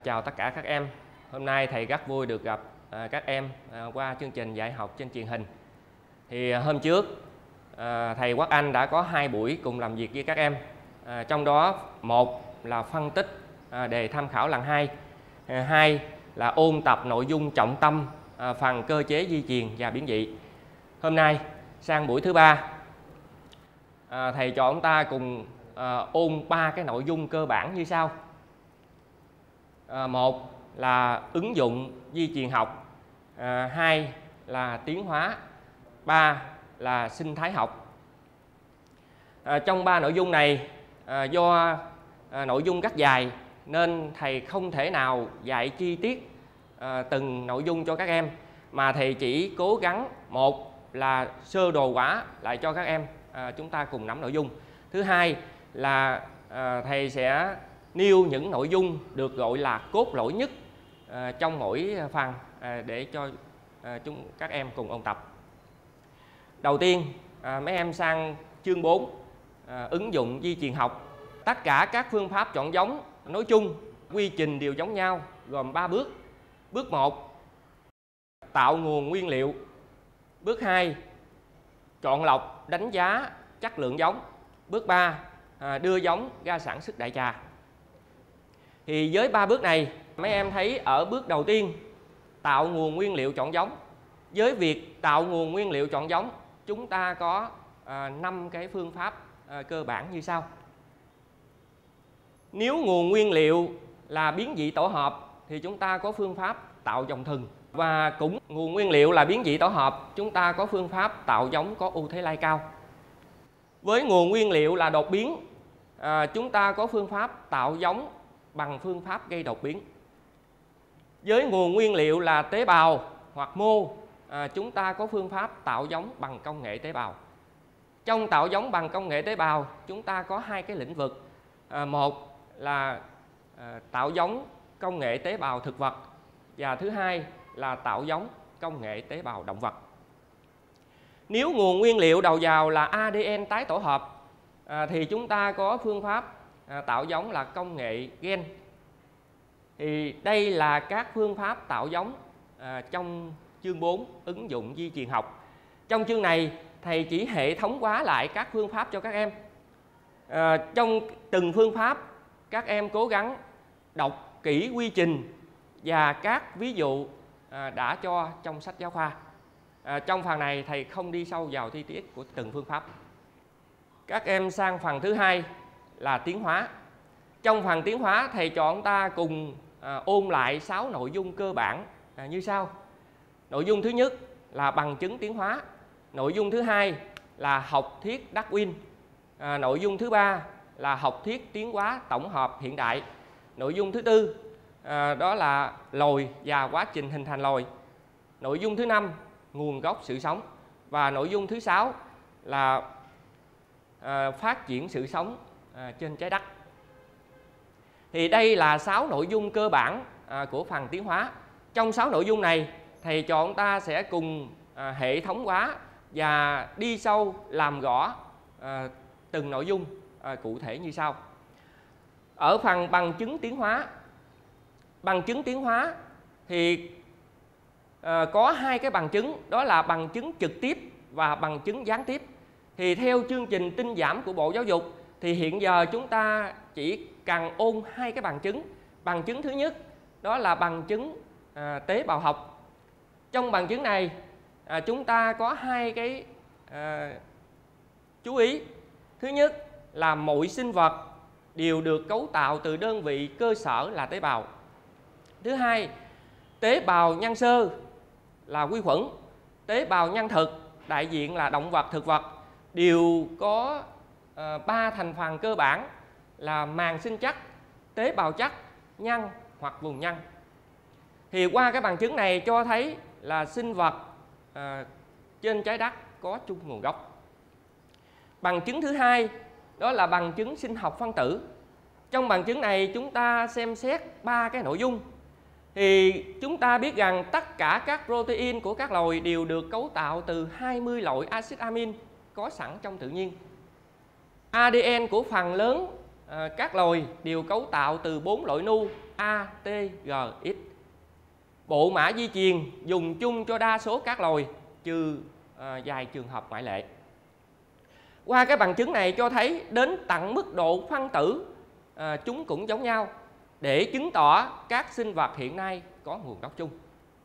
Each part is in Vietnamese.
Chào tất cả các em. Hôm nay thầy rất vui được gặp các em qua chương trình dạy học trên truyền hình. Thì hôm trước thầy Quốc Anh đã có 2 buổi cùng làm việc với các em. Trong đó một là phân tích đề tham khảo lần 2, 2 là ôn tập nội dung trọng tâm phần cơ chế di truyền và biến dị. Hôm nay sang buổi thứ 3, thầy cho chúng ta cùng ôn 3 cái nội dung cơ bản như sau. Một là ứng dụng di truyền học, 2 là tiến hóa, 3 là sinh thái học. Trong 3 nội dung này, do nội dung rất dài nên thầy không thể nào dạy chi tiết từng nội dung cho các em, mà thầy chỉ cố gắng một là sơ đồ hóa lại cho các em chúng ta cùng nắm nội dung. Thứ hai là thầy sẽ nêu những nội dung được gọi là cốt lõi nhất trong mỗi phần để cho các em cùng ôn tập. Đầu tiên, mấy em sang chương 4, ứng dụng di truyền học. Tất cả các phương pháp chọn giống nói chung, quy trình đều giống nhau, gồm 3 bước. Bước 1, tạo nguồn nguyên liệu. Bước 2, chọn lọc, đánh giá chất lượng giống. Bước 3, đưa giống ra sản xuất đại trà. Thì với 3 bước này, mấy em thấy ở bước đầu tiên, tạo nguồn nguyên liệu chọn giống. Với việc tạo nguồn nguyên liệu chọn giống, chúng ta có 5 cái phương pháp cơ bản như sau. Nếu nguồn nguyên liệu là biến dị tổ hợp thì chúng ta có phương pháp tạo dòng thừng. Và cũng nguồn nguyên liệu là biến dị tổ hợp, chúng ta có phương pháp tạo giống có ưu thế lai cao. Với nguồn nguyên liệu là đột biến, chúng ta có phương pháp tạo giống bằng phương pháp gây đột biến. Với nguồn nguyên liệu là tế bào hoặc mô, chúng ta có phương pháp tạo giống bằng công nghệ tế bào. Trong tạo giống bằng công nghệ tế bào, chúng ta có 2 cái lĩnh vực. Một là tạo giống công nghệ tế bào thực vật, và thứ hai là tạo giống công nghệ tế bào động vật. Nếu nguồn nguyên liệu đầu vào là ADN tái tổ hợp thì chúng ta có phương pháp tạo giống là công nghệ gen. Thì đây là các phương pháp tạo giống trong chương 4 ứng dụng di truyền học. Trong chương này thầy chỉ hệ thống hóa lại các phương pháp cho các em. Trong từng phương pháp các em cố gắng đọc kỹ quy trình và các ví dụ đã cho trong sách giáo khoa. Trong phần này thầy không đi sâu vào chi tiết của từng phương pháp. Các em sang phần thứ 2 là tiến hóa. Trong phần tiến hóa thầy cho chúng ta cùng ôn lại 6 nội dung cơ bản như sau. Nội dung thứ nhất là bằng chứng tiến hóa. Nội dung thứ hai là học thuyết Darwin. Nội dung thứ 3 là học thuyết tiến hóa tổng hợp hiện đại. Nội dung thứ 4 đó là loài và quá trình hình thành loài. Nội dung thứ 5 nguồn gốc sự sống. Và nội dung thứ 6 là phát triển sự sống trên trái đất. Thì đây là 6 nội dung cơ bản của phần tiến hóa. Trong 6 nội dung này, thầy cho chúng ta sẽ cùng hệ thống hóa và đi sâu làm rõ từng nội dung cụ thể như sau. Ở phần bằng chứng tiến hóa. Bằng chứng tiến hóa thì có 2 cái bằng chứng, đó là bằng chứng trực tiếp và bằng chứng gián tiếp. Thì theo chương trình tinh giảm của Bộ Giáo dục thì hiện giờ chúng ta chỉ cần ôn 2 cái bằng chứng. Bằng chứng thứ nhất đó là bằng chứng tế bào học. Trong bằng chứng này chúng ta có 2 cái chú ý. Thứ nhất là mọi sinh vật đều được cấu tạo từ đơn vị cơ sở là tế bào. Thứ hai, tế bào nhân sơ là vi khuẩn, tế bào nhân thực đại diện là động vật, thực vật, đều có 3 thành phần cơ bản là màng sinh chất, tế bào chất, nhân hoặc vùng nhân. Thì qua cái bằng chứng này cho thấy là sinh vật trên trái đất có chung nguồn gốc. Bằng chứng thứ hai đó là bằng chứng sinh học phân tử. Trong bằng chứng này chúng ta xem xét 3 cái nội dung. Thì chúng ta biết rằng tất cả các protein của các loài đều được cấu tạo từ 20 loại axit amin có sẵn trong tự nhiên. ADN của phần lớn các loài đều cấu tạo từ 4 loại nu A, T, G, X. Bộ mã di truyền dùng chung cho đa số các loài, trừ vài trường hợp ngoại lệ. Qua cái bằng chứng này cho thấy đến tận mức độ phân tử chúng cũng giống nhau, để chứng tỏ các sinh vật hiện nay có nguồn gốc chung.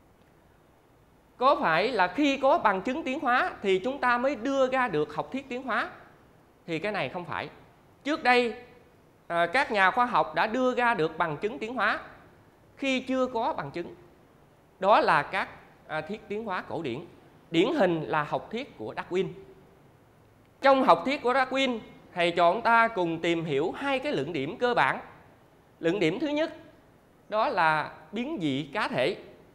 Có phải là khi có bằng chứng tiến hóa thì chúng ta mới đưa ra được học thuyết tiến hóa? Thì cái này không phải. Trước đây các nhà khoa học đã đưa ra được bằng chứng tiến hóa khi chưa có bằng chứng. Đó là các thuyết tiến hóa cổ điển. Điển hình là học thuyết của Darwin. Trong học thuyết của Darwin, thầy trò chúng ta cùng tìm hiểu hai cái luận điểm cơ bản. Luận điểm thứ nhất đó là biến dị cá thể.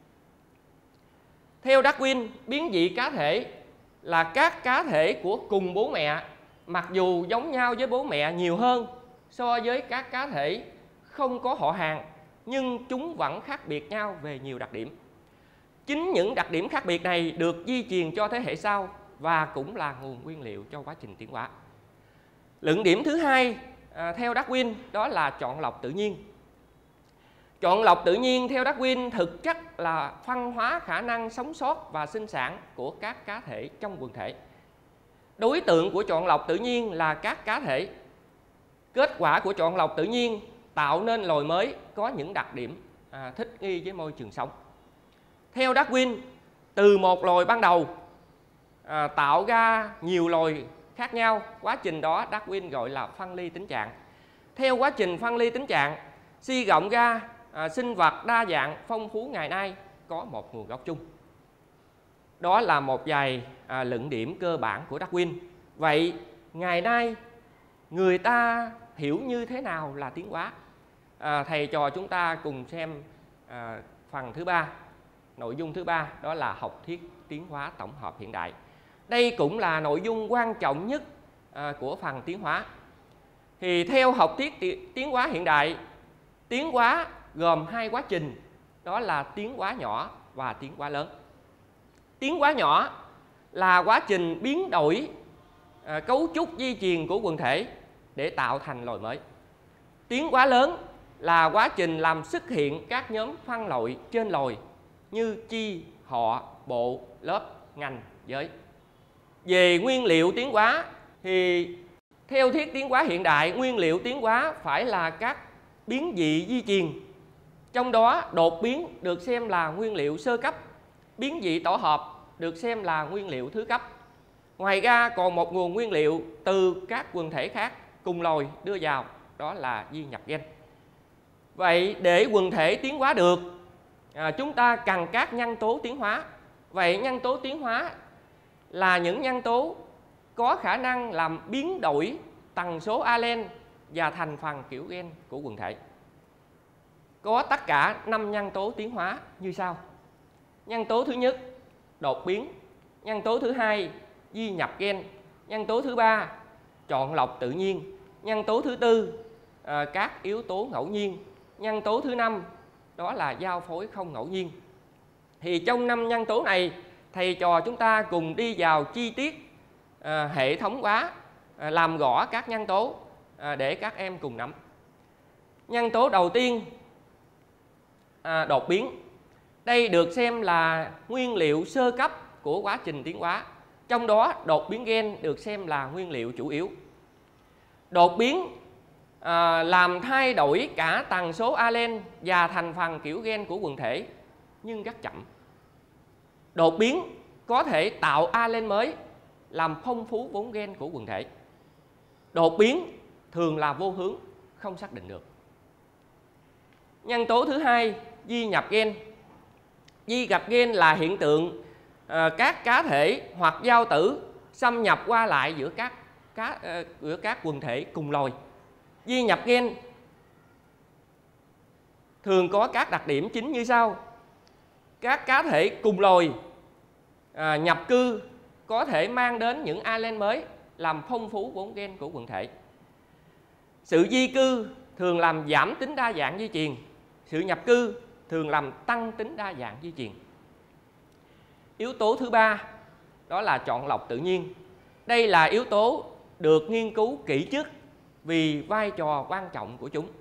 Theo Darwin, biến dị cá thể là các cá thể của cùng bố mẹ, mặc dù giống nhau với bố mẹ nhiều hơn so với các cá thể không có họ hàng, nhưng chúng vẫn khác biệt nhau về nhiều đặc điểm. Chính những đặc điểm khác biệt này được di truyền cho thế hệ sau và cũng là nguồn nguyên liệu cho quá trình tiến hóa. Luận điểm thứ hai theo Darwin đó là chọn lọc tự nhiên. Chọn lọc tự nhiên theo Darwin thực chất là phân hóa khả năng sống sót và sinh sản của các cá thể trong quần thể. Đối tượng của chọn lọc tự nhiên là các cá thể. Kết quả của chọn lọc tự nhiên tạo nên loài mới có những đặc điểm thích nghi với môi trường sống. Theo Darwin, từ một loài ban đầu tạo ra nhiều loài khác nhau, quá trình đó Darwin gọi là phân ly tính trạng. Theo quá trình phân ly tính trạng, suy rộng ra sinh vật đa dạng phong phú ngày nay có một nguồn gốc chung. Đó là một vài luận điểm cơ bản của Darwin. Vậy ngày nay người ta hiểu như thế nào là tiến hóa? Thầy trò chúng ta cùng xem phần thứ ba, nội dung thứ ba, đó là học thuyết tiến hóa tổng hợp hiện đại. Đây cũng là nội dung quan trọng nhất của phần tiến hóa. Thì theo học thuyết tiến hóa hiện đại, tiến hóa gồm hai quá trình, đó là tiến hóa nhỏ và tiến hóa lớn. Tiến hóa nhỏ là quá trình biến đổi cấu trúc di truyền của quần thể để tạo thành loài mới. Tiến hóa lớn là quá trình làm xuất hiện các nhóm phân loại trên loài như chi, họ, bộ, lớp, ngành, giới. Về nguyên liệu tiến hóa thì theo thuyết tiến hóa hiện đại, nguyên liệu tiến hóa phải là các biến dị di truyền. Trong đó đột biến được xem là nguyên liệu sơ cấp, biến dị tổ hợp được xem là nguyên liệu thứ cấp. Ngoài ra còn một nguồn nguyên liệu từ các quần thể khác cùng loài đưa vào, đó là di nhập gen. Vậy để quần thể tiến hóa được, chúng ta cần các nhân tố tiến hóa. Vậy nhân tố tiến hóa là những nhân tố có khả năng làm biến đổi tần số alen và thành phần kiểu gen của quần thể. Có tất cả 5 nhân tố tiến hóa như sau. Nhân tố thứ nhất, đột biến. Nhân tố thứ hai, di nhập gen. Nhân tố thứ ba, chọn lọc tự nhiên. Nhân tố thứ tư, các yếu tố ngẫu nhiên. Nhân tố thứ năm, đó là giao phối không ngẫu nhiên. Thì trong 5 nhân tố này, thầy trò chúng ta cùng đi vào chi tiết hệ thống hóa, làm rõ các nhân tố để các em cùng nắm. Nhân tố đầu tiên, đột biến. Đây được xem là nguyên liệu sơ cấp của quá trình tiến hóa. Trong đó đột biến gen được xem là nguyên liệu chủ yếu. Đột biến làm thay đổi cả tần số alen và thành phần kiểu gen của quần thể, nhưng rất chậm. Đột biến có thể tạo alen mới, làm phong phú vốn gen của quần thể. Đột biến thường là vô hướng, không xác định được. Nhân tố thứ hai, di nhập gen. Di nhập gen là hiện tượng các cá thể hoặc giao tử xâm nhập qua lại giữa các quần thể cùng loài. Di nhập gen thường có các đặc điểm chính như sau. Các cá thể cùng loài nhập cư có thể mang đến những alen mới, làm phong phú vốn gen của quần thể. Sự di cư thường làm giảm tính đa dạng di truyền. Sự nhập cư thường làm tăng tính đa dạng di truyền. Yếu tố thứ ba, đó là chọn lọc tự nhiên. Đây là yếu tố được nghiên cứu kỹ trước vì vai trò quan trọng của chúng.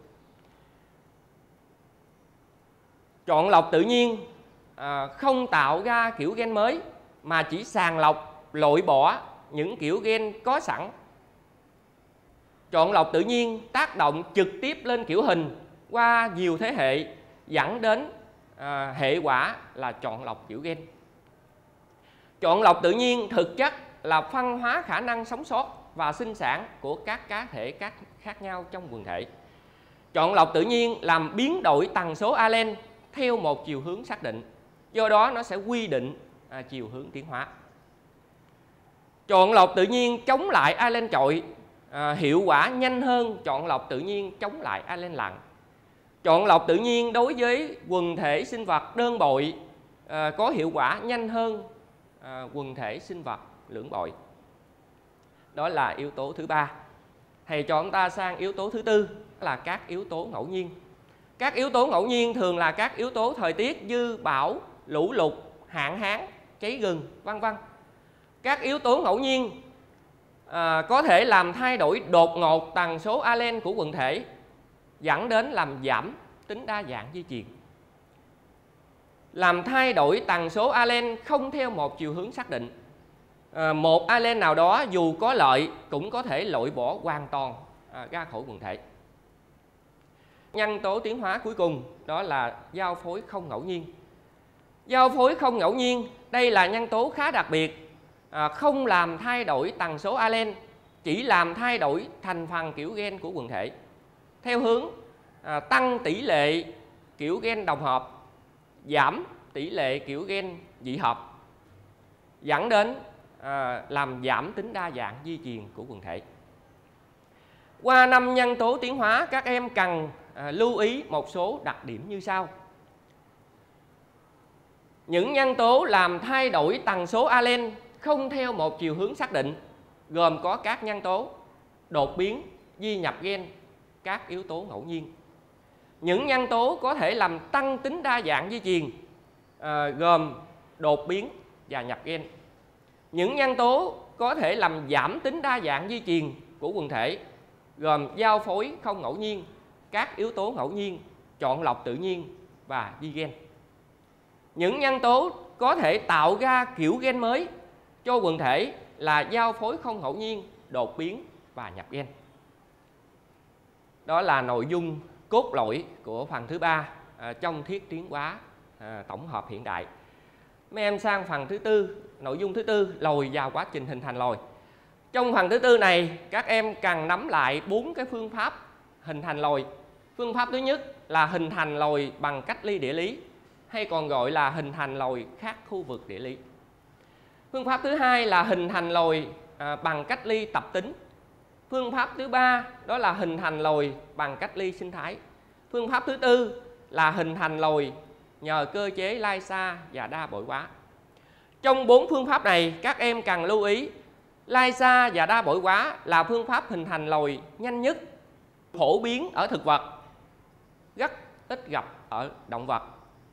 Chọn lọc tự nhiên không tạo ra kiểu gen mới mà chỉ sàng lọc loại bỏ những kiểu gen có sẵn. Chọn lọc tự nhiên tác động trực tiếp lên kiểu hình qua nhiều thế hệ, dẫn đến hệ quả là chọn lọc kiểu gen. Chọn lọc tự nhiên thực chất là phân hóa khả năng sống sót và sinh sản của các cá thể khác nhau trong quần thể. Chọn lọc tự nhiên làm biến đổi tần số alen theo một chiều hướng xác định, do đó nó sẽ quy định chiều hướng tiến hóa. Chọn lọc tự nhiên chống lại alen trội hiệu quả nhanh hơn chọn lọc tự nhiên chống lại alen lặng. Chọn lọc tự nhiên đối với quần thể sinh vật đơn bội có hiệu quả nhanh hơn quần thể sinh vật lưỡng bội. Đó là yếu tố thứ ba. Thầy cho chúng ta sang yếu tố thứ tư là các yếu tố ngẫu nhiên. Các yếu tố ngẫu nhiên thường là các yếu tố thời tiết như bão, lũ lụt, hạn hán, cháy rừng, vân vân. Các yếu tố ngẫu nhiên có thể làm thay đổi đột ngột tần số alen của quần thể, dẫn đến làm giảm tính đa dạng di truyền. Làm thay đổi tần số alen không theo một chiều hướng xác định. Một alen nào đó dù có lợi cũng có thể loại bỏ hoàn toàn ra khỏi quần thể. Nhân tố tiến hóa cuối cùng đó là giao phối không ngẫu nhiên. Giao phối không ngẫu nhiên, đây là nhân tố khá đặc biệt, không làm thay đổi tần số alen, chỉ làm thay đổi thành phần kiểu gen của quần thể theo hướng tăng tỷ lệ kiểu gen đồng hợp, giảm tỷ lệ kiểu gen dị hợp, dẫn đến làm giảm tính đa dạng di truyền của quần thể. Qua 5 nhân tố tiến hóa, các em cần lưu ý một số đặc điểm như sau. Những nhân tố làm thay đổi tần số alen không theo một chiều hướng xác định gồm có các nhân tố đột biến, di nhập gen, các yếu tố ngẫu nhiên. Những nhân tố có thể làm tăng tính đa dạng di truyền gồm đột biến và nhập gen. Những nhân tố có thể làm giảm tính đa dạng di truyền của quần thể gồm giao phối không ngẫu nhiên, các yếu tố ngẫu nhiên, chọn lọc tự nhiên và di gen. Những nhân tố có thể tạo ra kiểu gen mới cho quần thể là giao phối không ngẫu nhiên, đột biến và nhập gen. Đó là nội dung cốt lõi của phần thứ ba trong thuyết tiến hóa tổng hợp hiện đại. Mấy em sang phần thứ tư, nội dung thứ tư, lồi vào quá trình hình thành lồi. Trong phần thứ tư này, các em cần nắm lại 4 cái phương pháp hình thành lồi. Phương pháp thứ nhất là hình thành lồi bằng cách ly địa lý, hay còn gọi là hình thành lồi khác khu vực địa lý. Phương pháp thứ hai là hình thành lồi bằng cách ly tập tính. Phương pháp thứ ba đó là hình thành lồi bằng cách ly sinh thái. Phương pháp thứ tư là hình thành lồi nhờ cơ chế lysa và đa bội hóa. Trong 4 phương pháp này, các em cần lưu ý lysa và đa bội hóa là phương pháp hình thành lồi nhanh nhất, phổ biến ở thực vật, rất ít gặp ở động vật.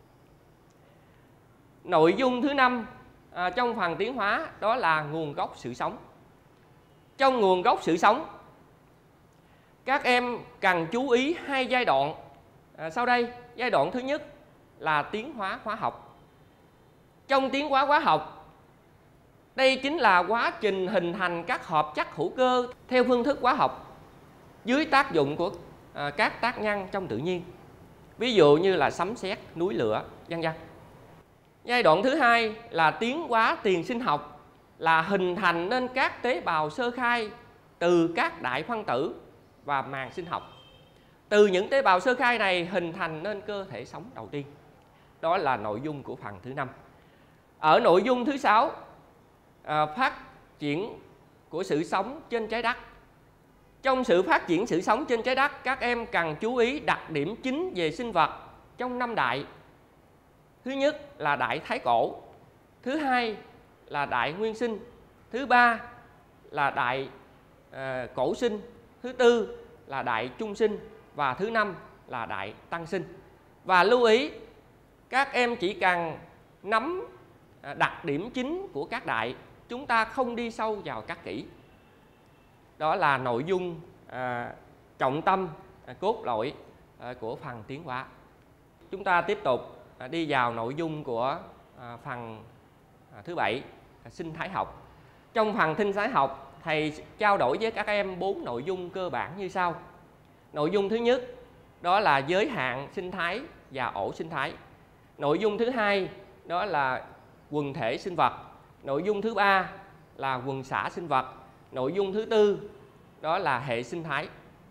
Nội dung thứ 5 trong phần tiến hóa đó là nguồn gốc sự sống. Trong nguồn gốc sự sống, các em cần chú ý 2 giai đoạn sau đây. Giai đoạn thứ nhất là tiến hóa hóa học. Trong tiến hóa hóa học, đây chính là quá trình hình thành các hợp chất hữu cơ theo phương thức hóa học dưới tác dụng của các tác nhân trong tự nhiên, ví dụ như là sấm sét, núi lửa, vân vân. Giai đoạn thứ hai là tiến hóa tiền sinh học, là hình thành nên các tế bào sơ khai từ các đại phân tử và màng sinh học. Từ những tế bào sơ khai này hình thành nên cơ thể sống đầu tiên. Đó là nội dung của phần thứ 5. Ở nội dung thứ 6, phát triển của sự sống trên trái đất. Trong sự phát triển sự sống trên trái đất, các em cần chú ý đặc điểm chính về sinh vật trong 5 đại. Thứ nhất là đại thái cổ, thứ hai là đại nguyên sinh, thứ ba là đại cổ sinh, thứ tư là đại trung sinh và thứ 5 là đại tăng sinh. Và lưu ý, các em chỉ cần nắm đặc điểm chính của các đại, chúng ta không đi sâu vào các kỹ. Đó là nội dung trọng tâm, cốt lõi của phần tiến hóa. Chúng ta tiếp tục đi vào nội dung của phần thứ 7, sinh thái học. Trong phần sinh thái học, thầy trao đổi với các em 4 nội dung cơ bản như sau. Nội dung thứ nhất đó là giới hạn sinh thái và ổ sinh thái. Nội dung thứ hai đó là quần thể sinh vật. Nội dung thứ ba là quần xã sinh vật. Nội dung thứ tư đó là hệ sinh thái.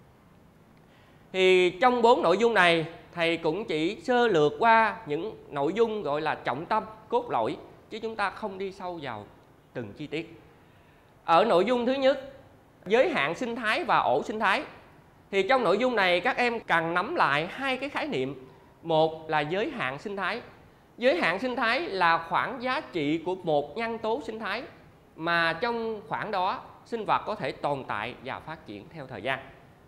Thì trong 4 nội dung này, thầy cũng chỉ sơ lược qua những nội dung gọi là trọng tâm, cốt lõi, chứ chúng ta không đi sâu vào từng chi tiết. Ở nội dung thứ nhất, giới hạn sinh thái và ổ sinh thái, thì trong nội dung này các em cần nắm lại hai cái khái niệm. Một là giới hạn sinh thái. Giới hạn sinh thái là khoảng giá trị của một nhân tố sinh thái mà trong khoảng đó sinh vật có thể tồn tại và phát triển theo thời gian.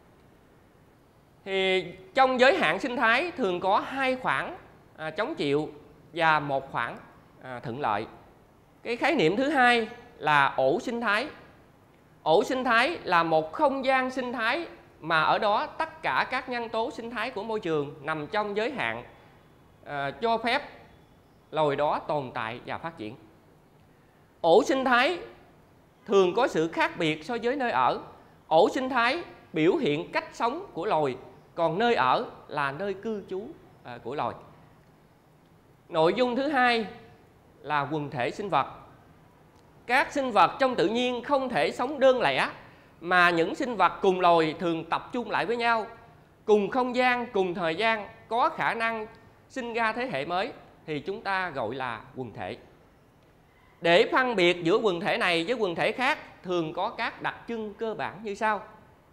Thì trong giới hạn sinh thái thường có hai khoảng chống chịu và một khoảng thuận lợi. Cái khái niệm thứ hai là ổ sinh thái. Ổ sinh thái là một không gian sinh thái mà ở đó tất cả các nhân tố sinh thái của môi trường nằm trong giới hạn cho phép loài đó tồn tại và phát triển. Ổ sinh thái thường có sự khác biệt so với nơi ở. Ổ sinh thái biểu hiện cách sống của loài, còn nơi ở là nơi cư trú của loài. Nội dung thứ hai là quần thể sinh vật. Các sinh vật trong tự nhiên không thể sống đơn lẻ, mà những sinh vật cùng loài thường tập trung lại với nhau, cùng không gian, cùng thời gian, có khả năng sinh ra thế hệ mới, thì chúng ta gọi là quần thể. Để phân biệt giữa quần thể này với quần thể khác thường có các đặc trưng cơ bản như sau.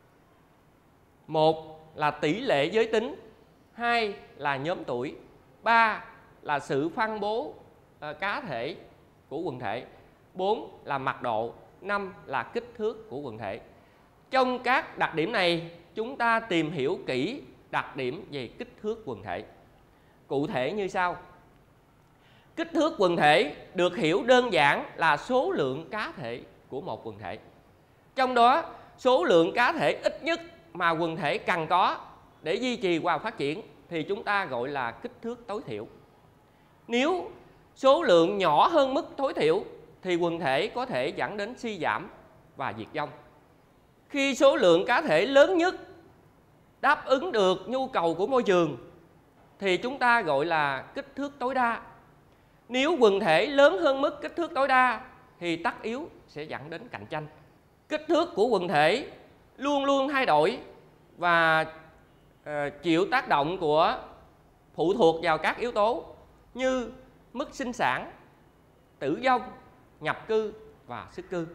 Một là tỷ lệ giới tính, hai là nhóm tuổi, ba là sự phân bố cá thể của quần thể, 4 là mật độ, 5 là kích thước của quần thể. Trong các đặc điểm này, chúng ta tìm hiểu kỹ đặc điểm về kích thước quần thể. Cụ thể như sau. Kích thước quần thể được hiểu đơn giản là số lượng cá thể của một quần thể. Trong đó, số lượng cá thể ít nhất mà quần thể cần có để duy trì và phát triển thì chúng ta gọi là kích thước tối thiểu. Nếu số lượng nhỏ hơn mức tối thiểu thì quần thể có thể dẫn đến suy giảm và diệt vong. Khi số lượng cá thể lớn nhất đáp ứng được nhu cầu của môi trường thì chúng ta gọi là kích thước tối đa. Nếu quần thể lớn hơn mức kích thước tối đa thì tất yếu sẽ dẫn đến cạnh tranh. Kích thước của quần thể luôn luôn thay đổi và chịu tác động của phụ thuộc vào các yếu tố như mức sinh sản, tử vong, nhập cư và xuất cư.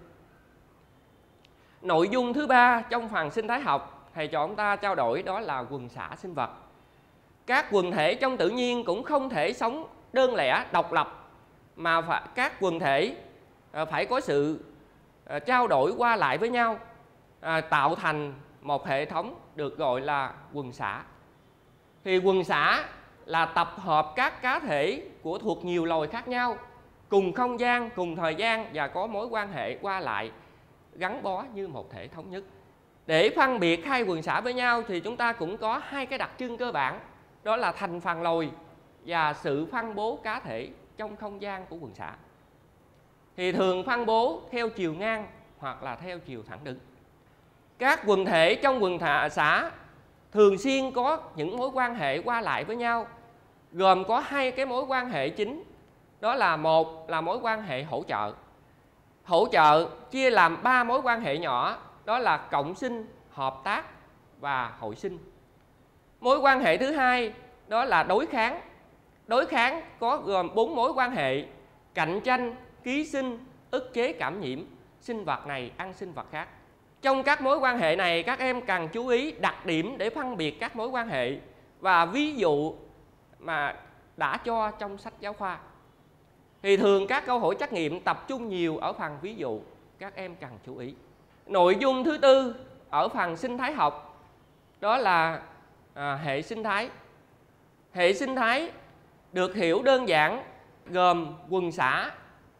Nội dung thứ ba trong phần sinh thái học thầy cho chúng ta trao đổi đó là quần xã sinh vật. Các quần thể trong tự nhiên cũng không thể sống đơn lẻ, độc lập, mà các quần thể phải có sự trao đổi qua lại với nhau, tạo thành một hệ thống được gọi là quần xã. Thì quần xã là tập hợp các cá thể thuộc nhiều loài khác nhau, cùng không gian, cùng thời gian và có mối quan hệ qua lại gắn bó như một thể thống nhất. Để phân biệt hai quần xã với nhau thì chúng ta cũng có hai cái đặc trưng cơ bản, đó là thành phần loài và sự phân bố cá thể trong không gian của quần xã. Thì thường phân bố theo chiều ngang hoặc là theo chiều thẳng đứng. Các quần thể trong quần xã thường xuyên có những mối quan hệ qua lại với nhau, gồm có hai cái mối quan hệ chính. Đó là một là mối quan hệ hỗ trợ. Hỗ trợ chia làm 3 mối quan hệ nhỏ, đó là cộng sinh, hợp tác và hội sinh. Mối quan hệ thứ hai đó là đối kháng. Đối kháng có gồm 4 mối quan hệ: cạnh tranh, ký sinh, ức chế cảm nhiễm, sinh vật này ăn sinh vật khác. Trong các mối quan hệ này các em cần chú ý đặc điểm để phân biệt các mối quan hệ và ví dụ mà đã cho trong sách giáo khoa. Thì thường các câu hỏi trắc nghiệm tập trung nhiều ở phần ví dụ, các em cần chú ý. Nội dung thứ tư ở phần sinh thái học đó là hệ sinh thái. Hệ sinh thái được hiểu đơn giản gồm quần xã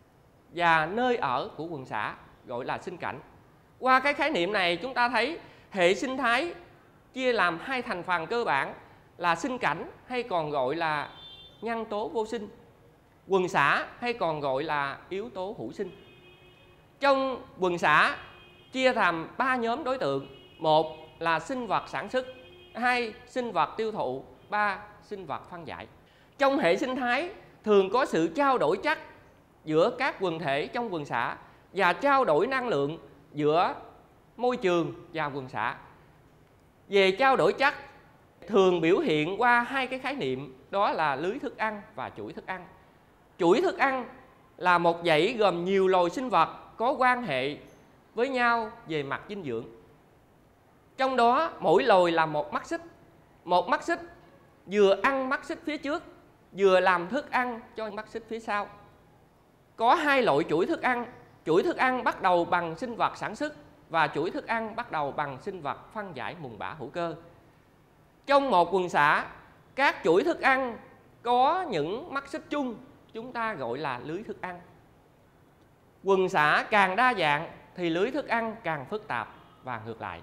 và nơi ở của quần xã, gọi là sinh cảnh. Qua cái khái niệm này chúng ta thấy Hệ sinh thái chia làm hai thành phần cơ bản là sinh cảnh hay còn gọi là nhân tố vô sinh, quần xã hay còn gọi là yếu tố hữu sinh. Trong quần xã chia thành 3 nhóm đối tượng: một là sinh vật sản xuất, 2 sinh vật tiêu thụ, 3 sinh vật phân giải. Trong hệ sinh thái thường có sự trao đổi chất giữa các quần thể trong quần xã và trao đổi năng lượng giữa môi trường và quần xã. Về trao đổi chất thường biểu hiện qua hai cái khái niệm, đó là lưới thức ăn và chuỗi thức ăn. Chuỗi thức ăn là một dãy gồm nhiều loài sinh vật có quan hệ với nhau về mặt dinh dưỡng. Trong đó mỗi loài là một mắt xích. Một mắt xích vừa ăn mắt xích phía trước, vừa làm thức ăn cho mắt xích phía sau. Có hai loại chuỗi thức ăn. Chuỗi thức ăn bắt đầu bằng sinh vật sản xuất và chuỗi thức ăn bắt đầu bằng sinh vật phân giải mùn bã hữu cơ. Trong một quần xã, các chuỗi thức ăn có những mắt xích chung, chúng ta gọi là lưới thức ăn. Quần xã càng đa dạng thì lưới thức ăn càng phức tạp và ngược lại.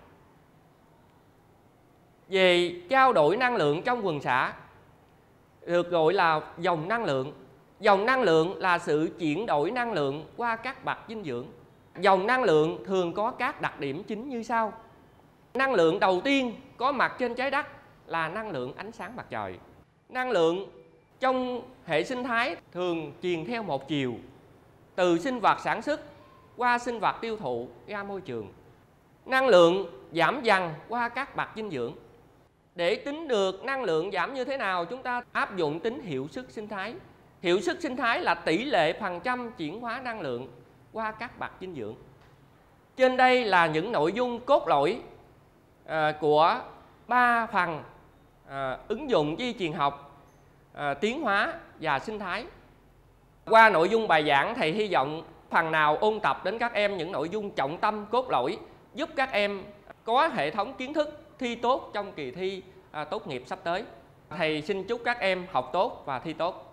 Về trao đổi năng lượng trong quần xã được gọi là dòng năng lượng. Dòng năng lượng là sự chuyển đổi năng lượng qua các bậc dinh dưỡng. Dòng năng lượng thường có các đặc điểm chính như sau. Năng lượng đầu tiên có mặt trên trái đất là năng lượng ánh sáng mặt trời. Năng lượng trong hệ sinh thái thường truyền theo một chiều, từ sinh vật sản xuất qua sinh vật tiêu thụ ra môi trường. Năng lượng giảm dần qua các bậc dinh dưỡng. Để tính được năng lượng giảm như thế nào, chúng ta áp dụng tính hiệu suất sinh thái. Hiệu suất sinh thái là tỷ lệ phần trăm chuyển hóa năng lượng qua các bậc dinh dưỡng. Trên đây là những nội dung cốt lõi của 3 phần ứng dụng di truyền học, tiến hóa và sinh thái. Qua nội dung bài giảng, thầy hy vọng phần nào ôn tập đến các em những nội dung trọng tâm cốt lõi, giúp các em có hệ thống kiến thức thi tốt trong kỳ thi tốt nghiệp sắp tới. Thầy xin chúc các em học tốt và thi tốt.